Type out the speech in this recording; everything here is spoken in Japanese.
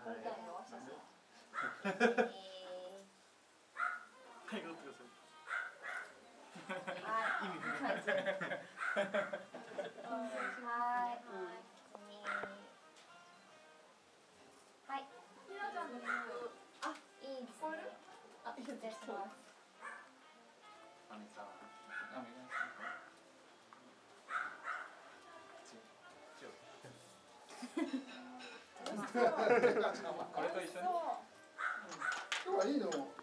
撮りたいよ、写真。 はい、撮ってください。 はい、意味不明。はい。はい。ひなちゃんの服、あ、いいですね。あ、失礼します。 あめさん、あめが。これと一緒に。 今日はいいの。